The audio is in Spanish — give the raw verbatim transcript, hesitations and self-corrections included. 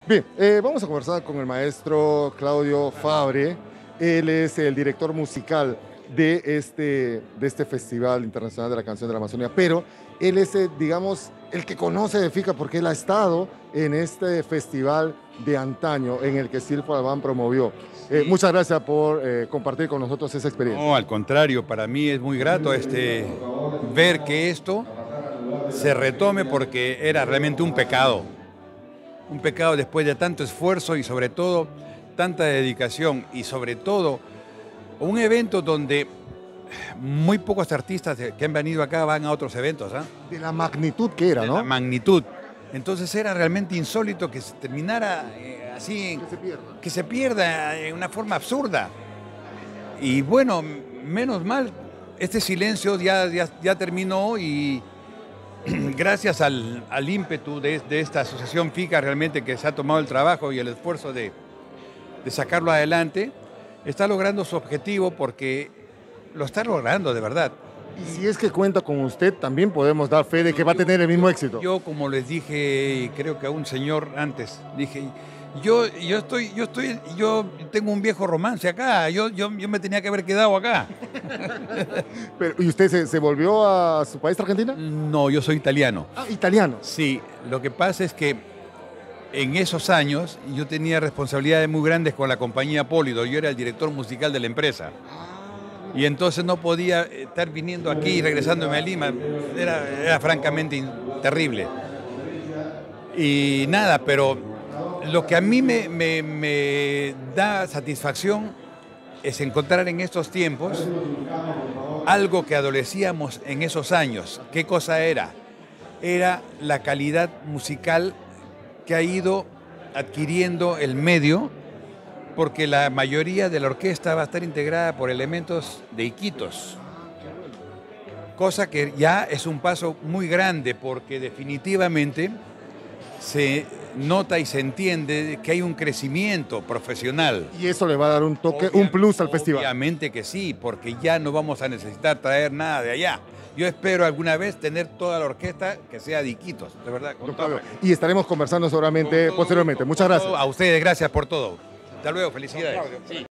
Bien, eh, vamos a conversar con el maestro Claudio Fabre. Él es el director musical de este, de este Festival Internacional de la Canción de la Amazonía, pero él es, eh, digamos, el que conoce de Fica porque él ha estado en este festival de antaño en el que Silfo Albán promovió. Eh, Sí. muchas gracias por eh, compartir con nosotros esa experiencia. No, al contrario, para mí es muy grato este, ver que esto se retome porque era realmente un pecado. Un pecado después de tanto esfuerzo y sobre todo tanta dedicación y sobre todo un evento donde muy pocos artistas que han venido acá van a otros eventos, ¿ah? De la magnitud que era, De ¿no? la magnitud. Entonces era realmente insólito que se terminara eh, así, Que se pierda. que se pierda de una forma absurda. Y bueno, menos mal, este silencio ya, ya, ya terminó y gracias al, al ímpetu de, de esta asociación Fica realmente que se ha tomado el trabajo y el esfuerzo de, de sacarlo adelante, está logrando su objetivo porque lo está logrando de verdad. Y si es que cuenta con usted, también podemos dar fe de que va a tener el mismo éxito. Yo, como les dije, creo que a un señor antes, dije, yo, yo estoy, yo estoy, yo tengo un viejo romance acá, yo, yo, yo me tenía que haber quedado acá. Pero, ¿y usted se, se volvió a su país, Argentina? No, yo soy italiano. Ah, italiano. Sí, lo que pasa es que en esos años yo tenía responsabilidades muy grandes con la compañía Pólido, yo era el director musical de la empresa. Y entonces no podía estar viniendo aquí y regresándome a Lima, era, era francamente in- terrible. Y nada, pero lo que a mí me, me- me da satisfacción es encontrar en estos tiempos algo que adolecíamos en esos años. ¿Qué cosa era? Era la calidad musical que ha ido adquiriendo el medio, porque la mayoría de la orquesta va a estar integrada por elementos de Iquitos. Cosa que ya es un paso muy grande, porque definitivamente se nota y se entiende que hay un crecimiento profesional. Y eso le va a dar un toque, Obvia- un plus al festival. Obviamente que sí, porque ya no vamos a necesitar traer nada de allá. Yo espero alguna vez tener toda la orquesta que sea de Iquitos, de verdad. Con Don todo- Claudio. Y estaremos conversando seguramente con todo posteriormente. gusto, Muchas con gracias. todo. A ustedes, gracias por todo. Hasta luego, felicidades. Sí.